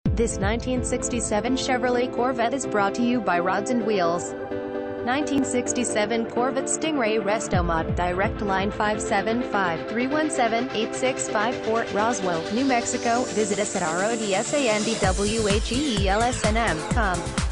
This 1967 Chevrolet Corvette is brought to you by Rods and Wheels. 1967 Corvette StingRay Resto-MOD, Direct Line 575-317-8654, Roswell, New Mexico. Visit us at RODSANDWHEELSNM.com.